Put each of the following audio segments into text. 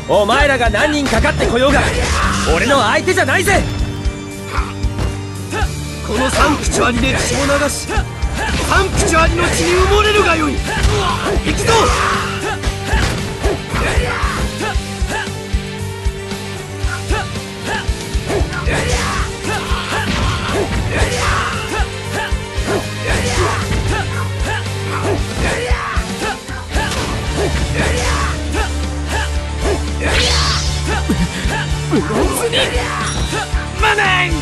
お前らが何人かかってこようが俺の相手じゃないぜ。 このサンクチュアリで血を流し、サンクチュアリの血に埋もれるがよい。行くぞ。ブロンズにマネン。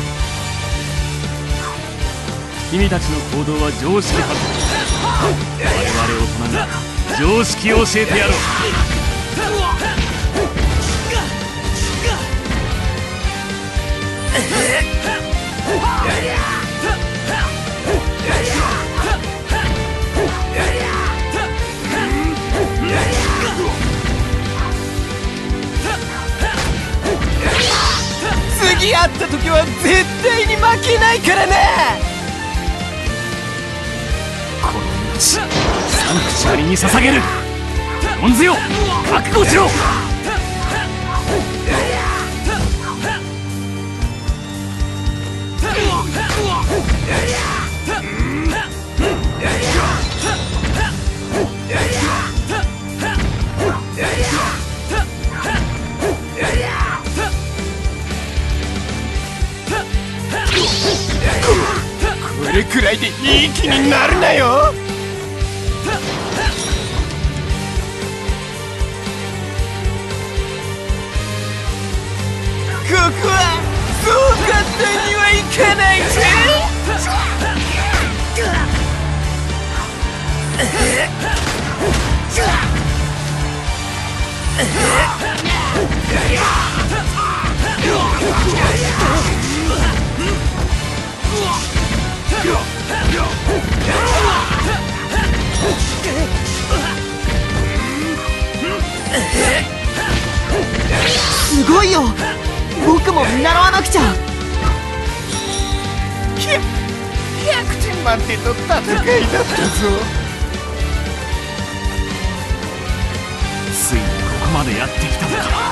君たちの行動は常識外れ。我々大人が常識を教えてやろう。 次会った時は絶対に負けないからな。 この命サンクチュアリに捧げる。ブロンズよ、覚悟しろ。 これくらいでいい気になるなよ。ここはそう簡単にはいかないぜ。すごいよ。僕も見習わなくちゃ。100点満点の戦いだったぞ。 ついにここまでやってきたのか。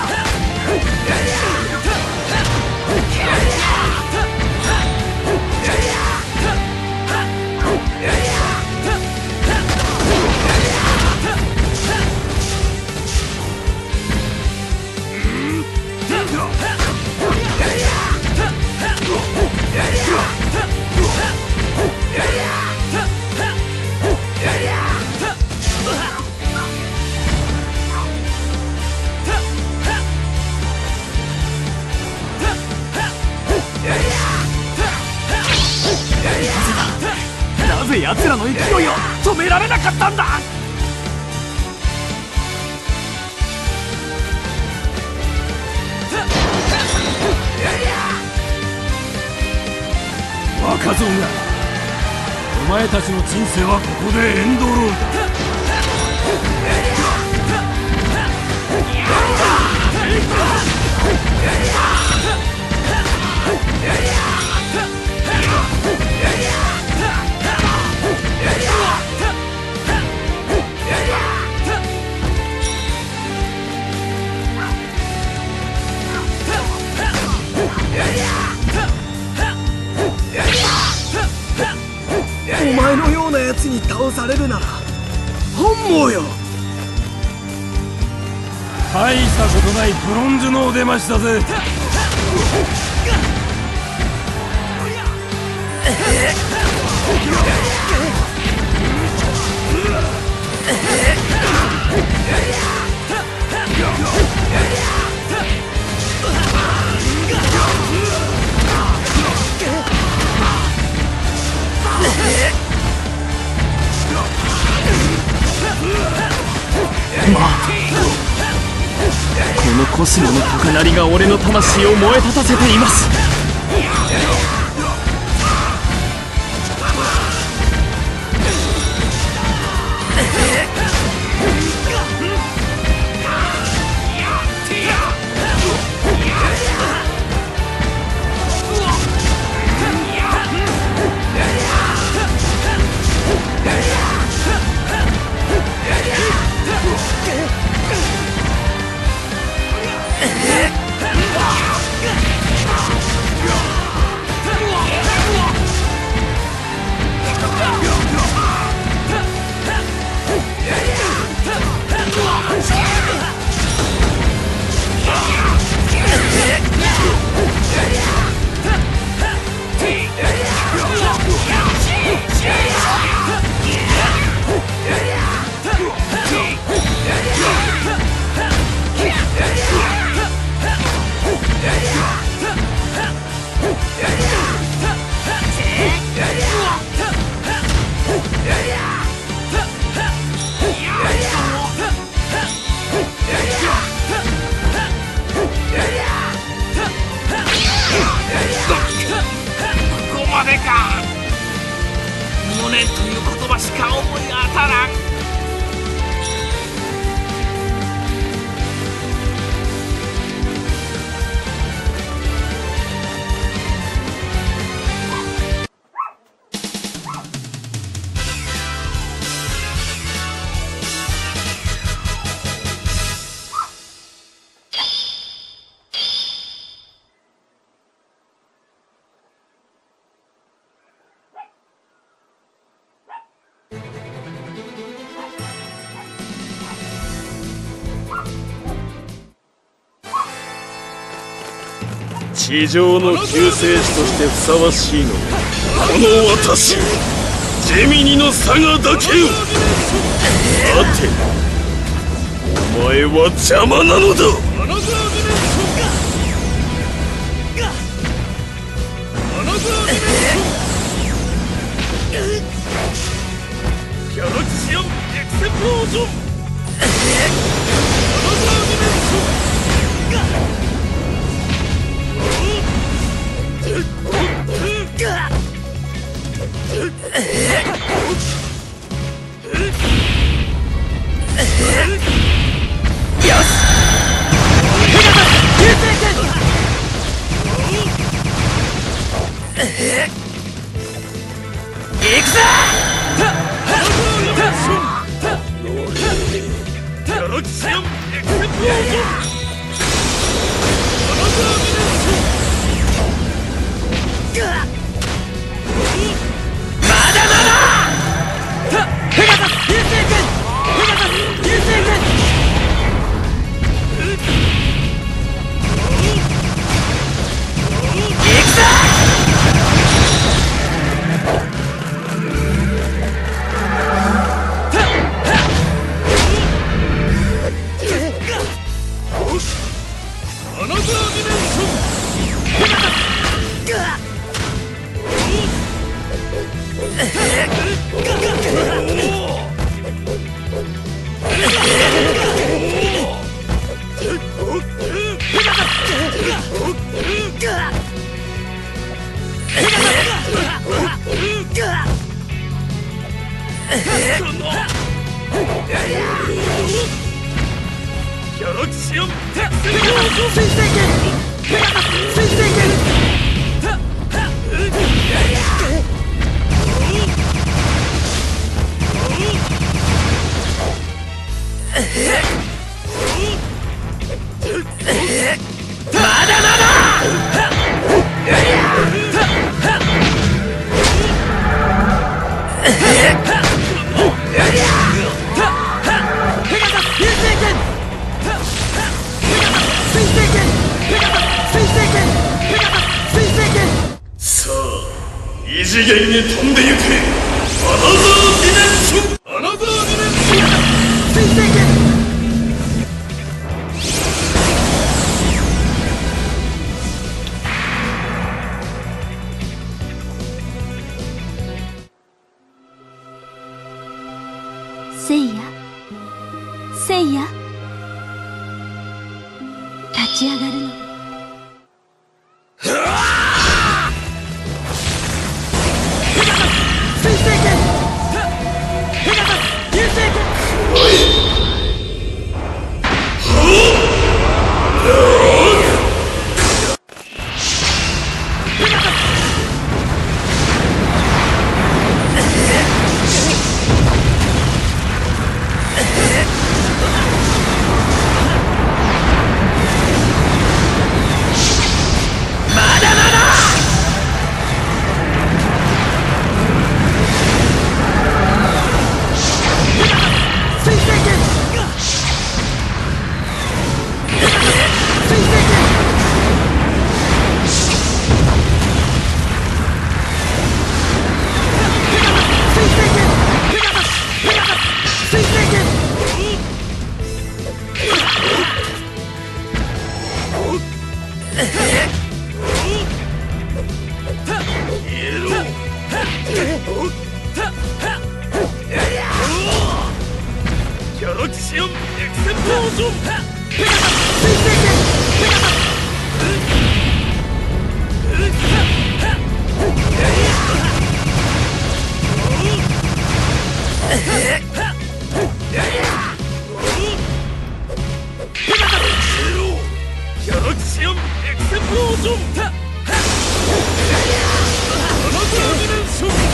なぜ奴らの勢いを止められなかったんだ。若造が、お前たちの人生はここでエンドロールだ。 お前のようなやつに倒されるなら本望よ。 大したことないブロンズのお出ましだぜ。 このコスモの高鳴りが俺の魂を燃え立たせています。 地上の救世主としてふさわしいのはこの私ジェミニのサガだけよ。待て、お前は邪魔なのだ。ギャラクシアンエクセプロージョン。異次元に飛んでゆけ。アナザーディメンション。アナザーディメンション。水星剣。 せいや、せいや、立ち上がるの。ギャラクシアンエクセプロージョン。ギャラクシアンエクセプロージョン。アナザーディメンション。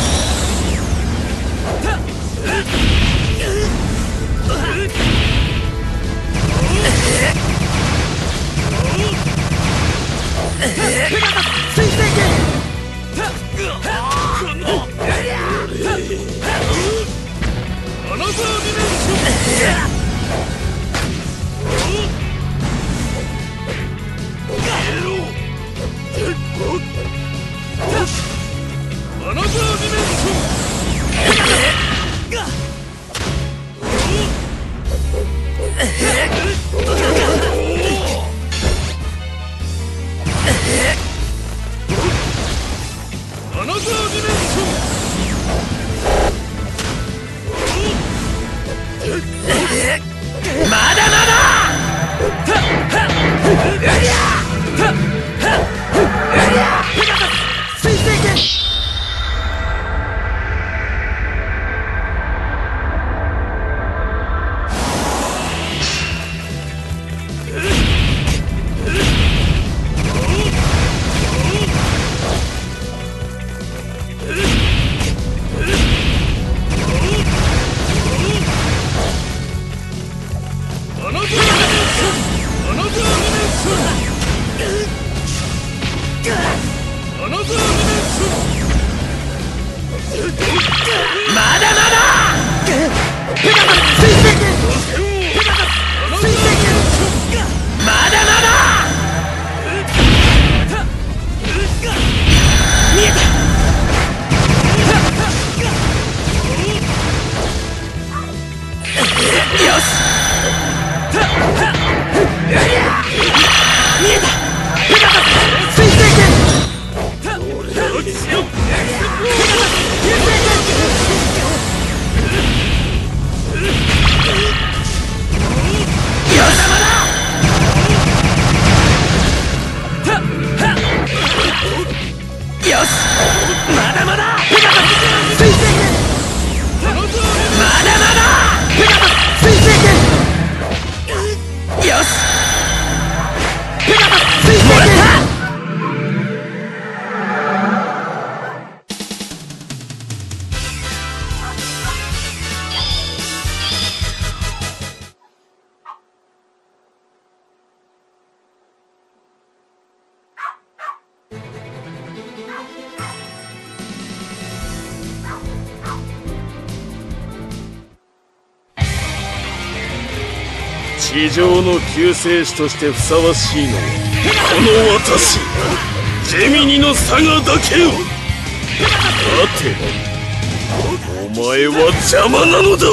アナザーディメンションアナザーディメンションまだまだ地上の救世主としてふさわしいのはこの私ジェミニのサガだけよ。待て、お前は邪魔なのだ。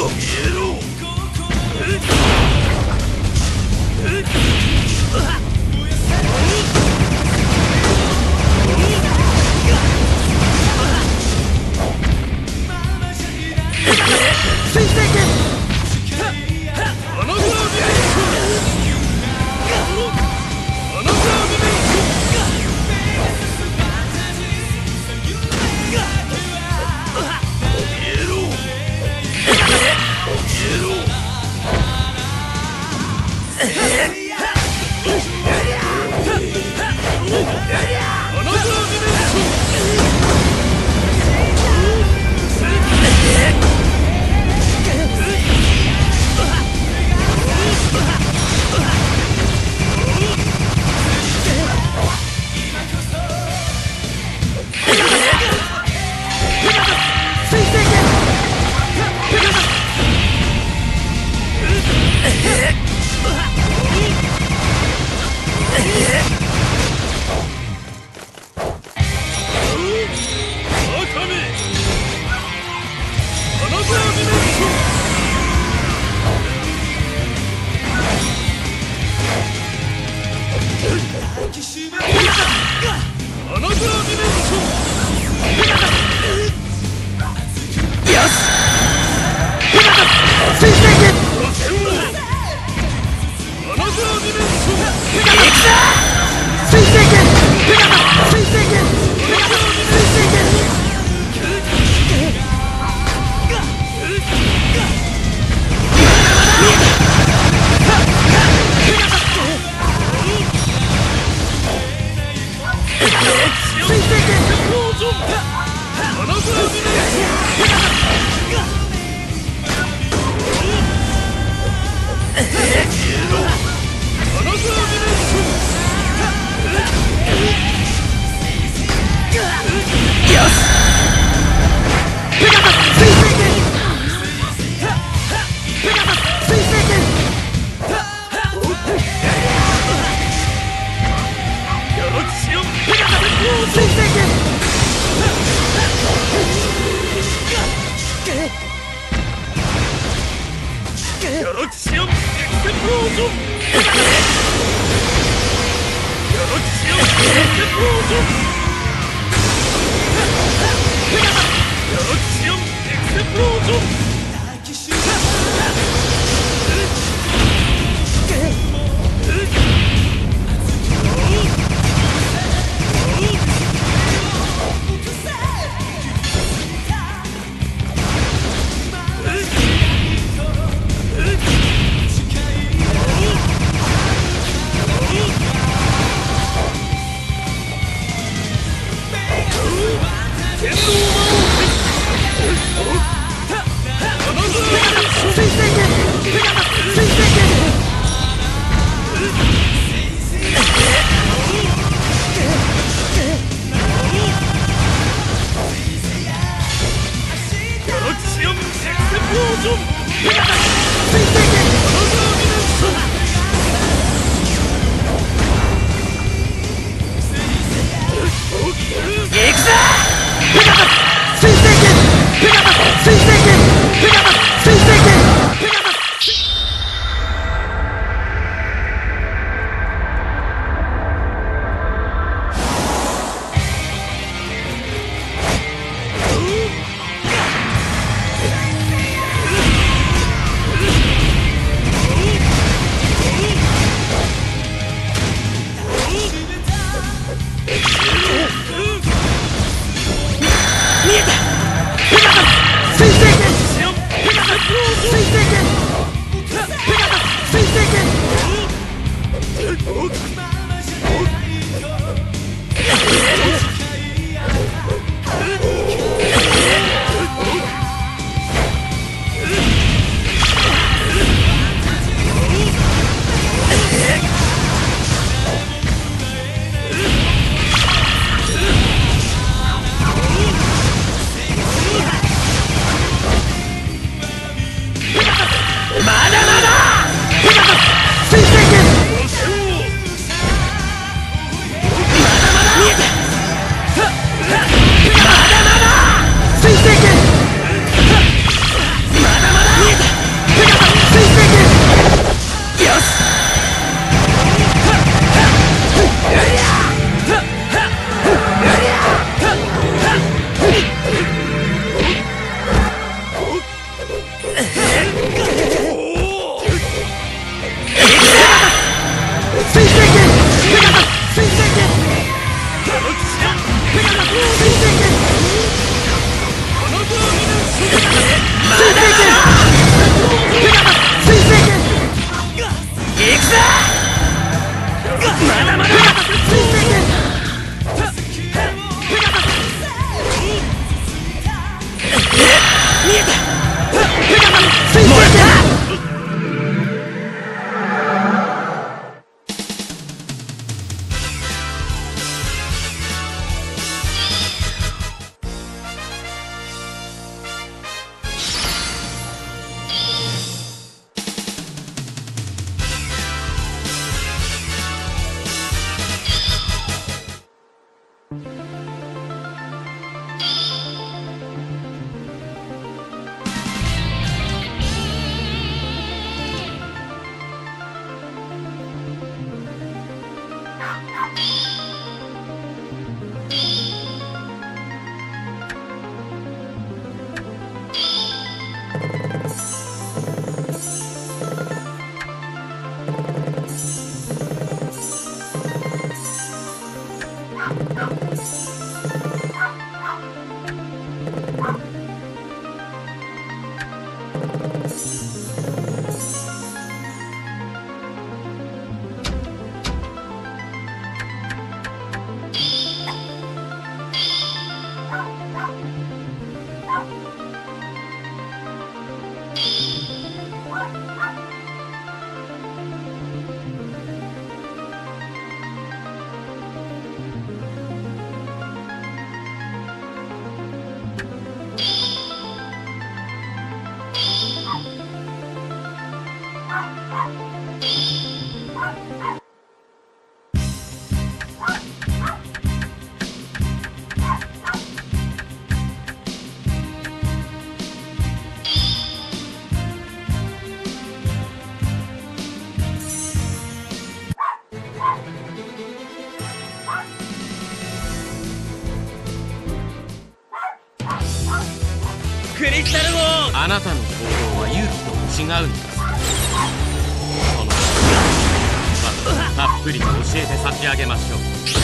あなたの行動は勇気と違うんです。そのたっぷりと教えて差し上げましょう。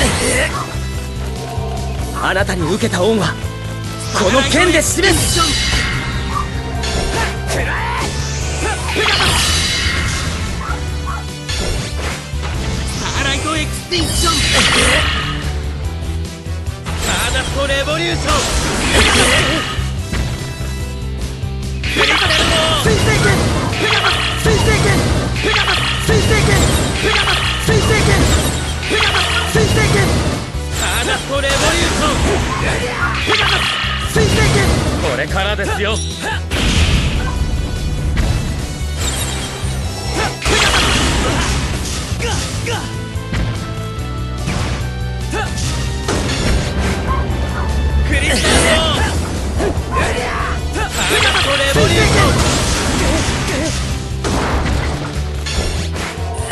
あなたに受けた恩はこの剣で示す。スターライトエクスティンクション、スターダストレボリューション、水星剣、水星剣、水星剣、水星剣、水星剣、水星剣、ターナストレボリューション、水星剣、これからですよ。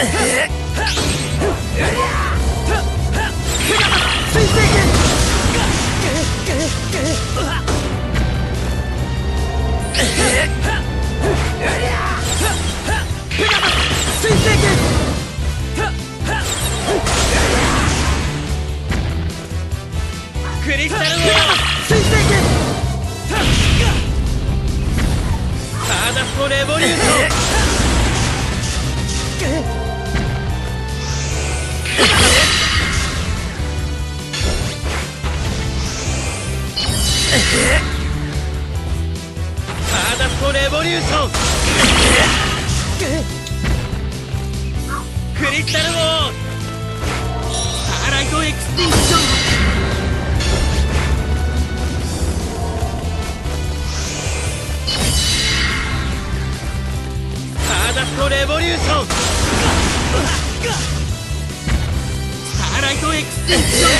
クリスタルウォー水星剣サーダストレボリューションサーダストレボリューションクリスタルウォースターライトエクスティンクションスターダストレボリューションスターライトエクスティンクション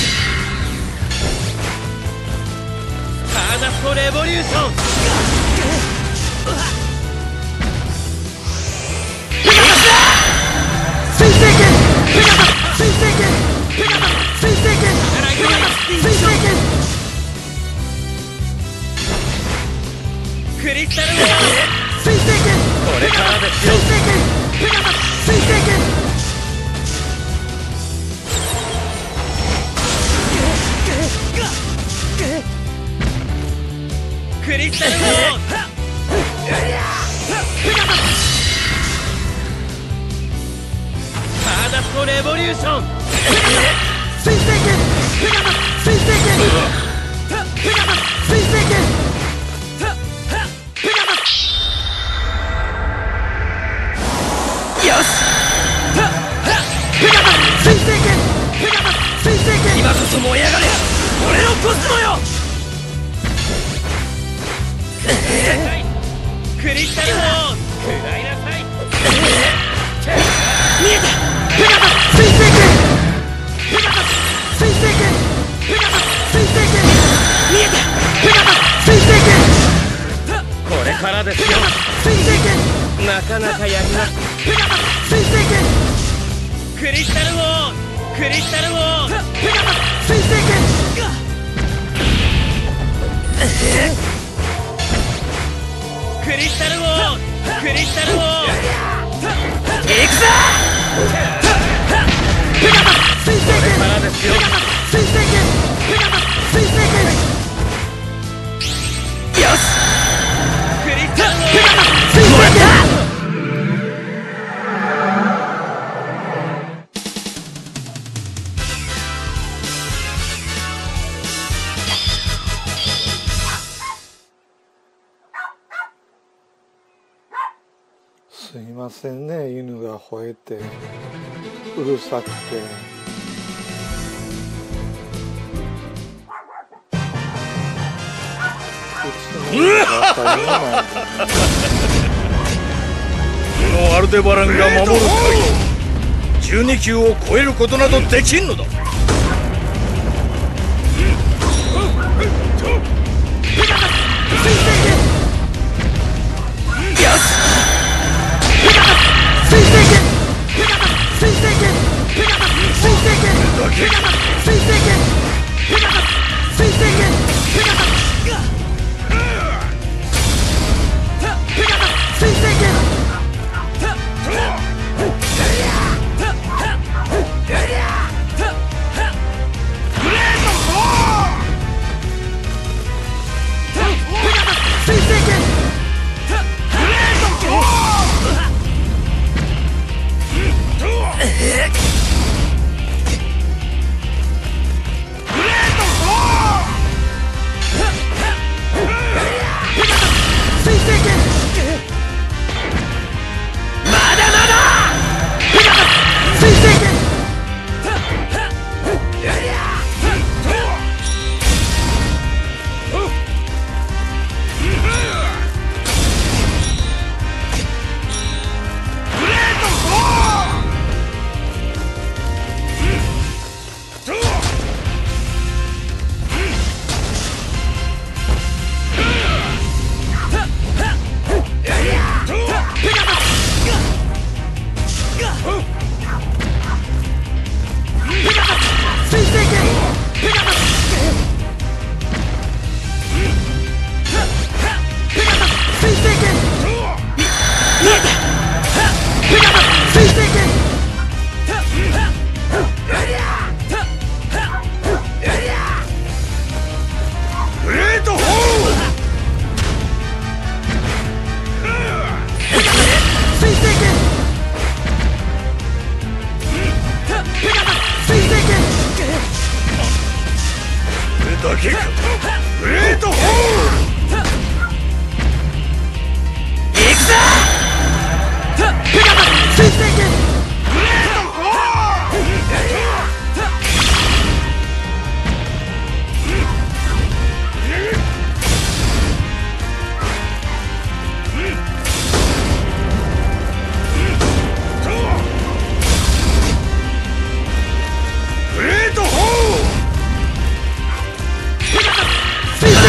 スターダストレボリューション水星剣水星剣水星剣水星剣クリスタルウォー水星剣これからですよ水星剣水星剣クリスタルウォーサーダストレボリューション水星剣水星剣水星剣よし水星剣水星剣今こそ燃え上がれ俺のコスモよクリスタルウォー食らいなさい見えた水星剣水星剣水星剣見えた水星剣これからですよ水星剣なかなかやります水星剣クリスタルウォークリスタルウォー水星剣クリスタルウォークリスタルウォー行くぞ水星剣からですよ水星剣水星剣よしクリスタルウォー水星剣すいませんね、犬が吠えてうるさくて。このアルデバランが守る限り12級を超えることなどできんのだ。クグレートホール行くぞ。ペガサス水星剣。 グレートホールグレートホール水星剣。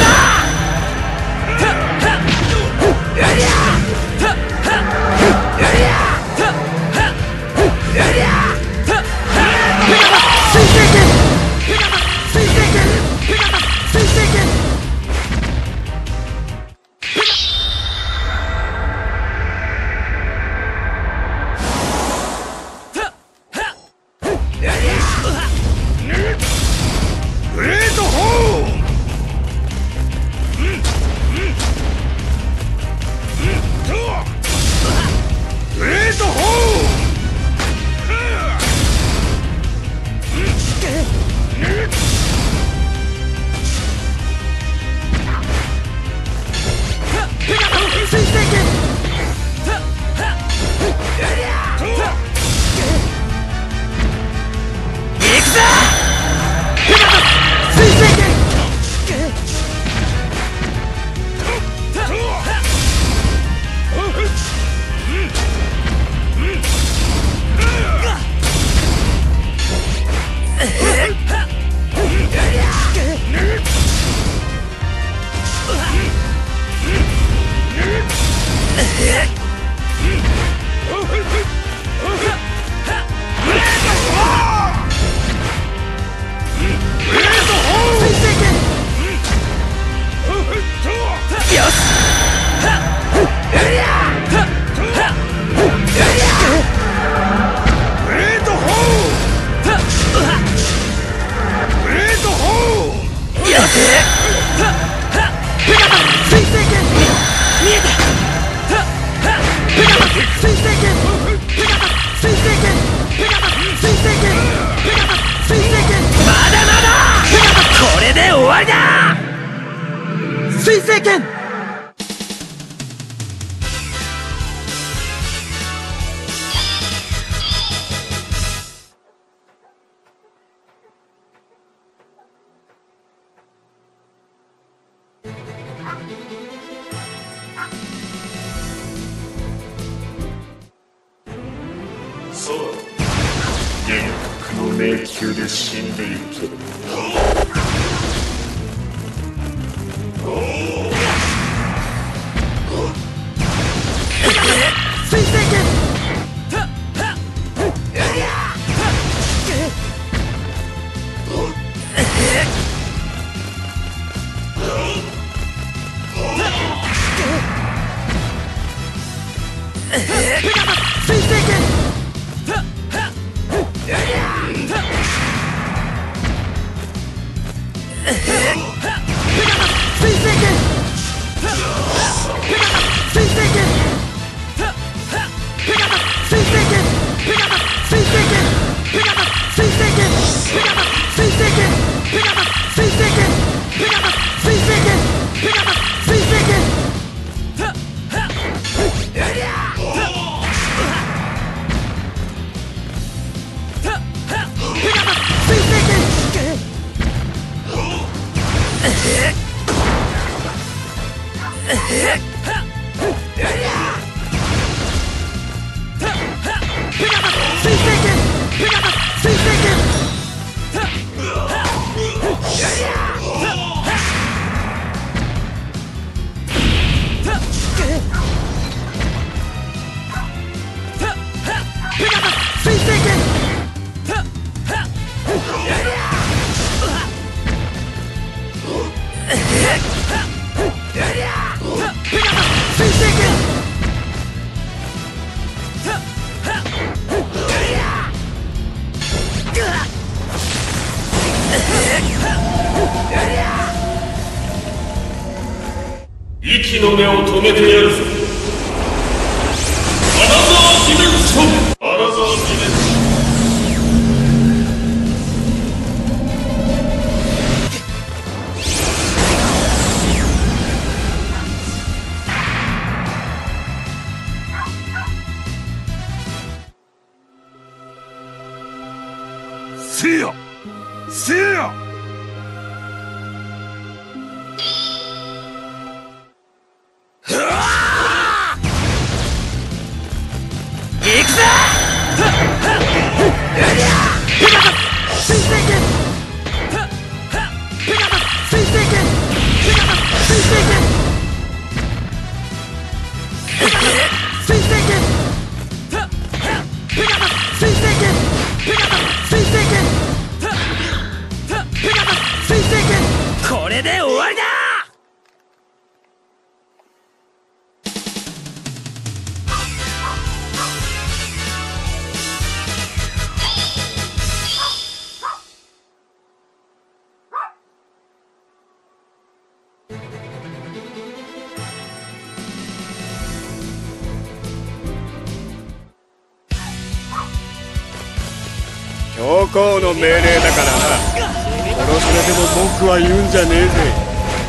グレートホーグレートホ水星剣。行くぞ。ペガサス水星剣。よし。 グレートホーグレートホーよし。ペガサス水星剣。見えた。ペガサス水星剣。ペガサス水星剣。ペガサス水星剣。ペガサス水星剣。まだまだ。ペガサスこれで終わりだ。水星剣。 そう幻覚の迷宮で死んでいけ水星剣。水星剣。水星剣。水星剣。水星剣。水星剣。水星剣。水星剣。水星剣。水星剣。水星剣。 息の根を止めてやるぞ。アナザーディメンション。アナザーディメンション。 教皇の命令だからな。殺されても文句は言うんじゃねえぜ。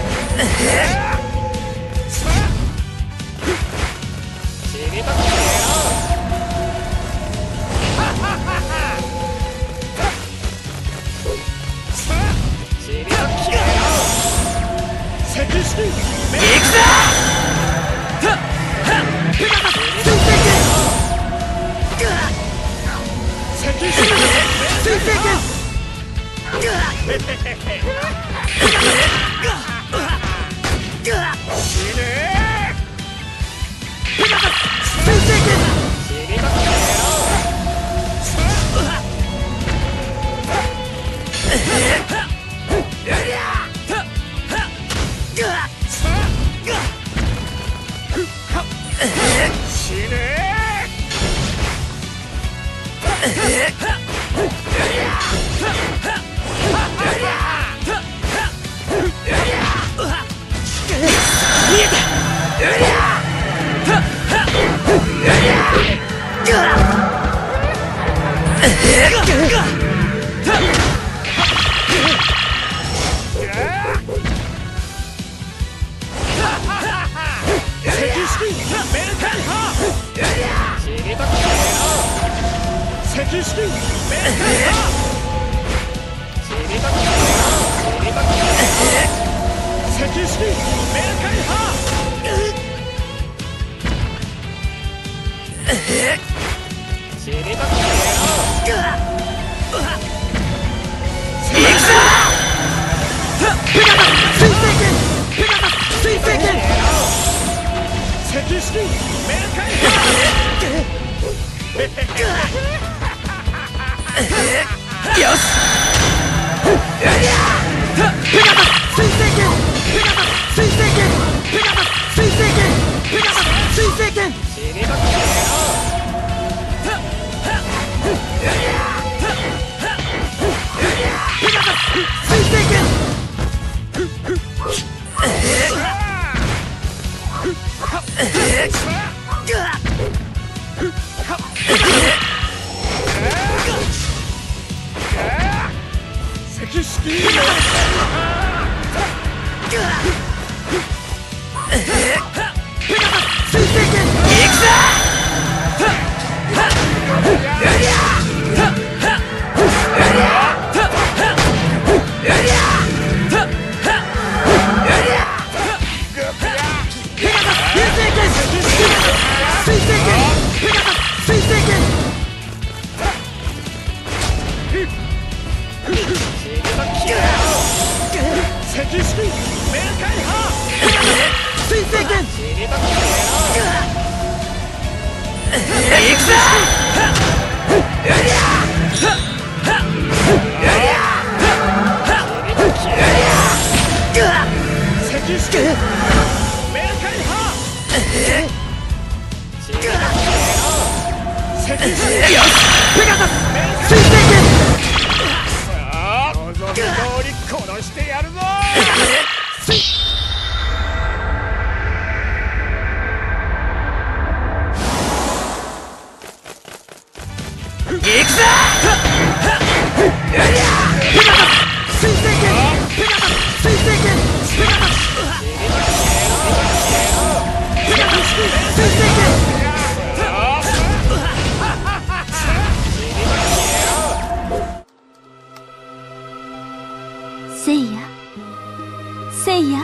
せいや、せいや、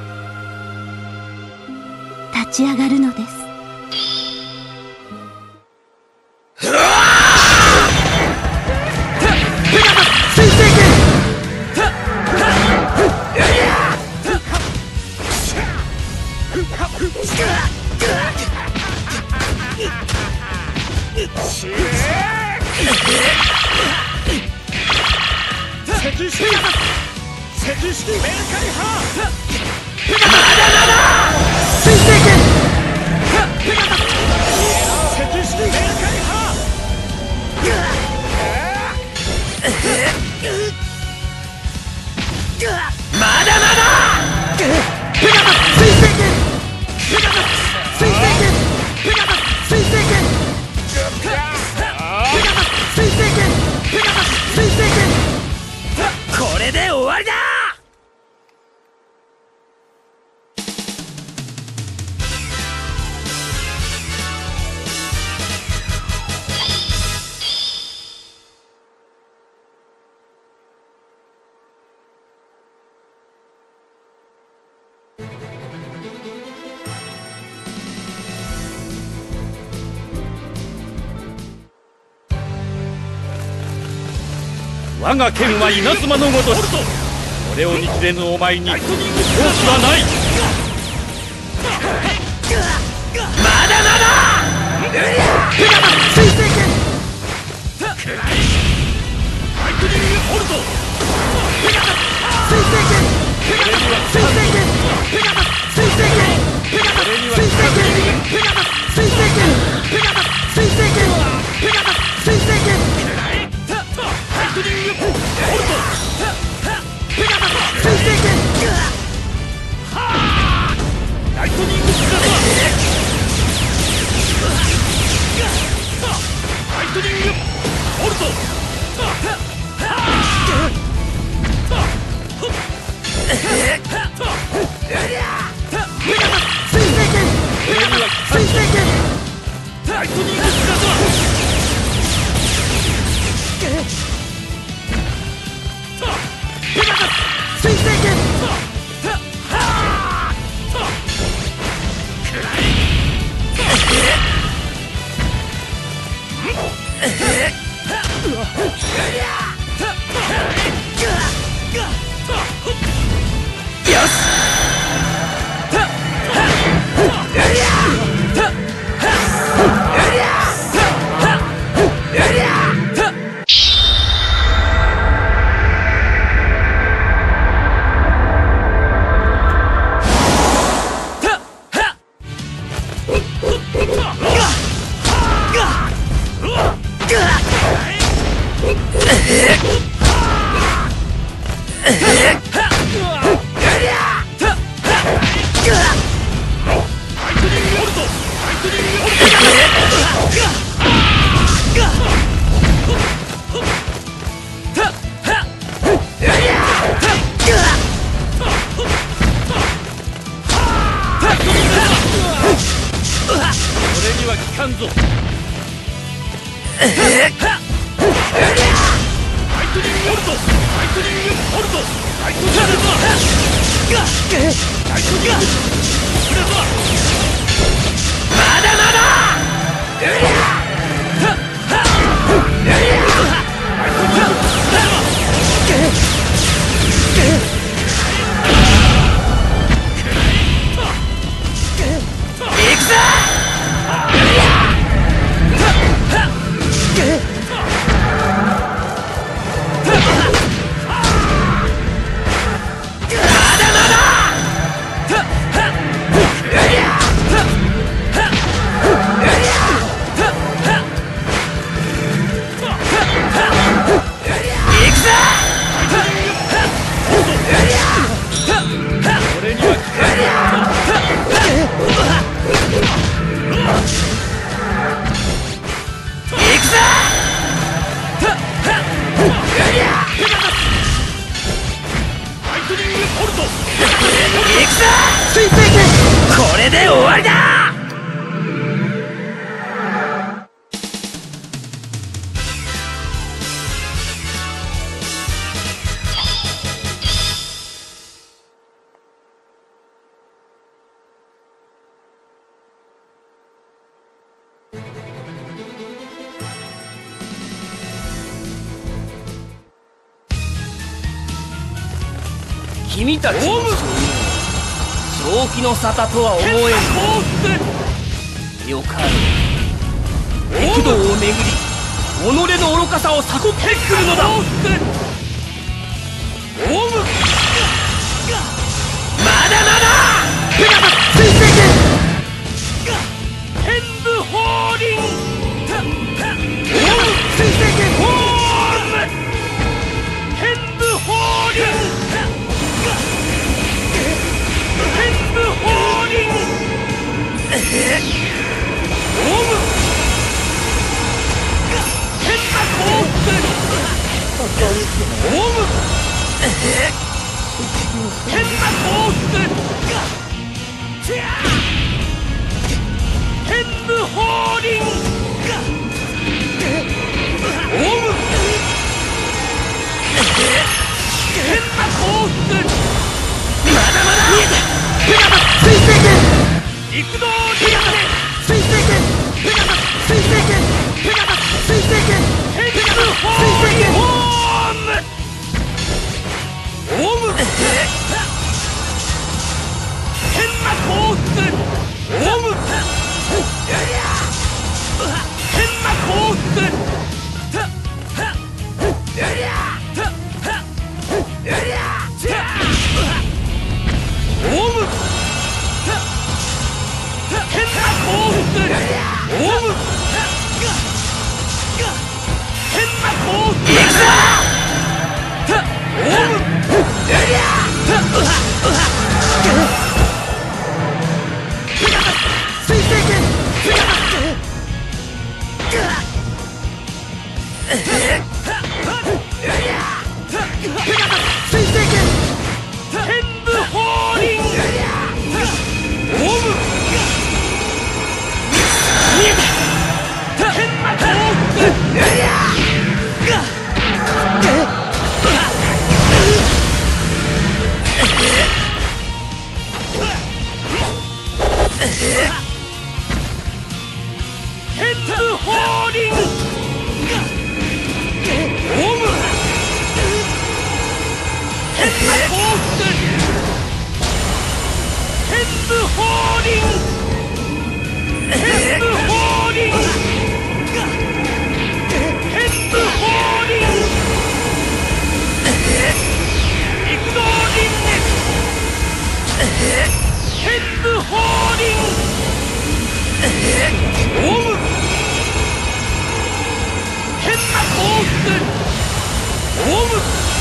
立ち上がるのです。水星剣我が剣は稲妻のごとし、これを見切れぬお前に闘志はない。まだまだ水星剣ライトニングボルト水星剣水星剣水星剣水星剣水星剣水星剣水星剣ライトニングボルト水星剣ライトニングスラザライトニングボルト水星剣水星剣ライトニングスラザ水星剣これで終わりだ。君たちの正気の沙汰とは思えん。よかろう。激動を巡り己の愚かさを悟ってくるのだ。まだまだ水星剣天武法輪水星剣天武法輪天武法輪天馬降伏天馬降伏天武法輪天馬降伏まだまだ見えた水星剣陸道リア水星剣水星剣水星剣天武法輪水星剣天武法輪オウム見えた天魔降伏天武法輪オウム天魔降伏天武法輪天武法輪天武法輪陸道輪廻天武法輪オウム天魔降伏オウム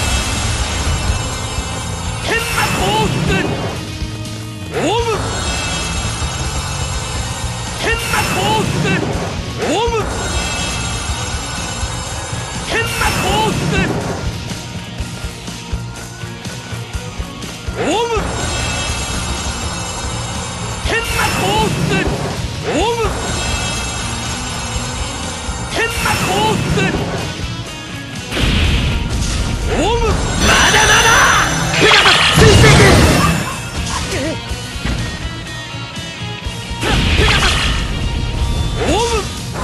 天魔降伏オウム天魔降伏オウム天魔降伏オウム天魔降伏オウム天魔降伏オウムまだまだペガサス水星剣オウム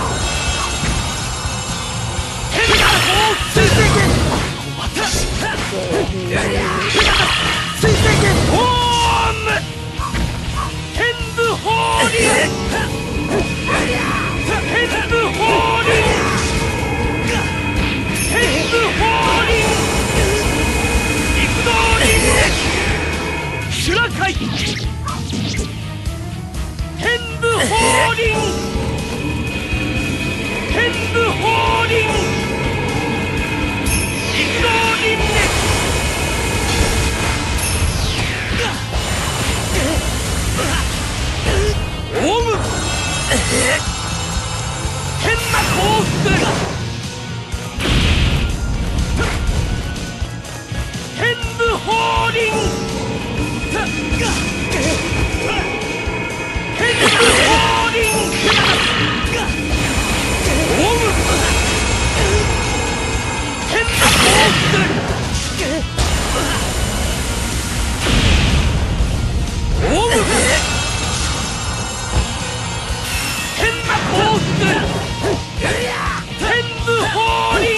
天魔降伏水星剣水星剣オウム天武法輪天武法輪天武法輪陸道輪廻修羅界天武法輪天武法輪陸道輪廻オウム天魔降伏天武法輪天武法輪オウム天魔降伏オウム天魔降伏天武法輪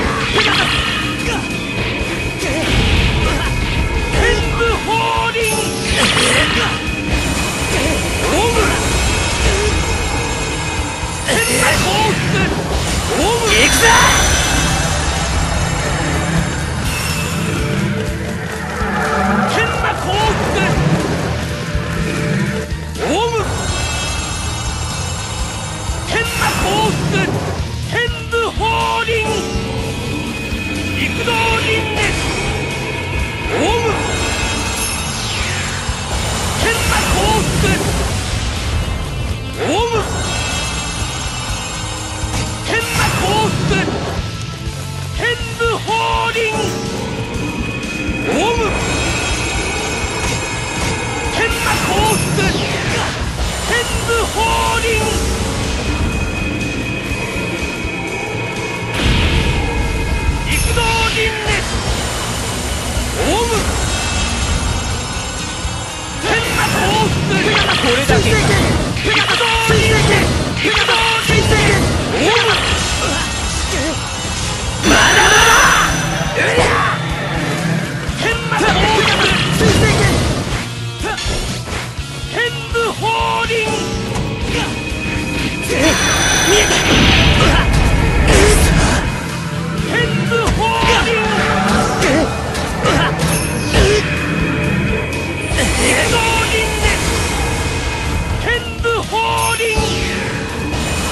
天武法輪オウム天魔降伏オウム行くぞ天魔降伏オウム天魔降伏天武法輪陸道輪廻オウム天魔降伏オウム天魔降伏天武法輪オウム天魔降伏天武法輪陸道輪廻オウム天魔降伏これだけ陸道輪廻陸道輪廻オウムまだまだ天魔降伏天武法輪見えた天武法輪陸道輪廻天武法輪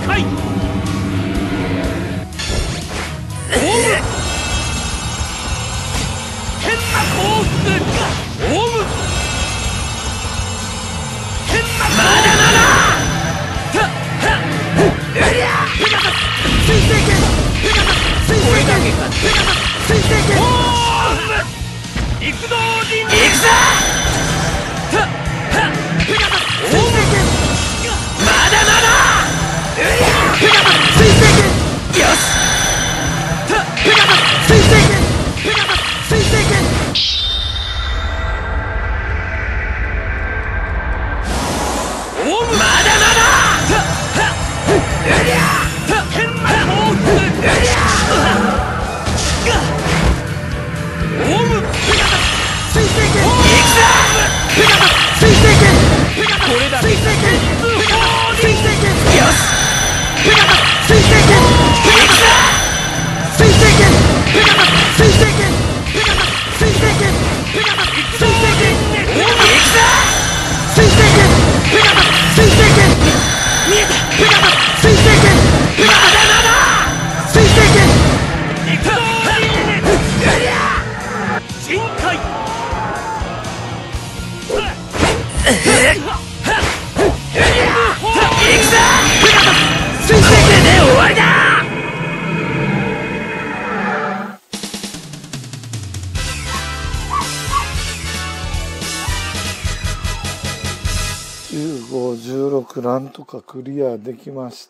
開。オウム変な幸福。オウム変なまだまだ。ペガサス水星剣。ペガサス水星剣。ペガサス水星剣。オウム陸道人行くぞ。ペガサス水星剣。まだまだ。ペガサス水星剣。よし。ペガサス水星剣。ペガサス水星剣。オウムまだまだ。変な幸福。オウムペガサス水星剣。行くぞ。ペガサス水星剣。これだ。水星剣。水星剣。よし。ペガサス水星剣。行くぞ。水星剣。ペガサス水星剣。ペガサス水星剣。ペガサス水星剣。オウム行くぞ。水星剣。ペガサス水星剣。見えた。ペガサス水星剣。まだまだ。水星剣。行くぞ。深海。行くぞ。ペガサス水星剣で終わりだ。 15、16なんとかクリアできました。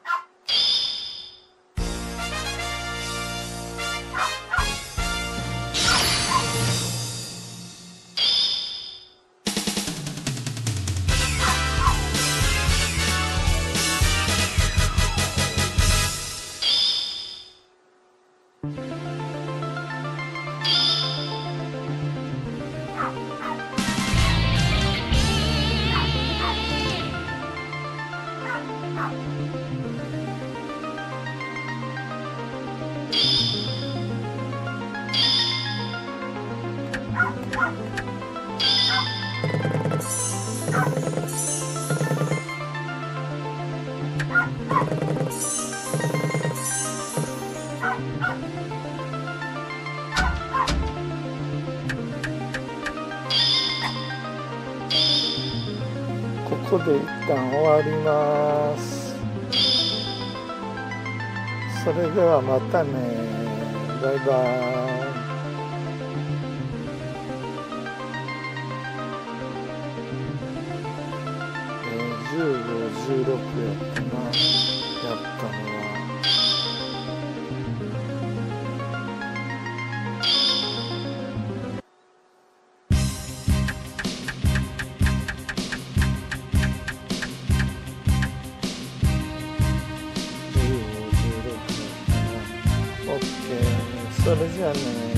ここで一旦終わります。それではまたね。バイバイ。15、16やったな。やったのは。15、16やったな。OK。それじゃあね。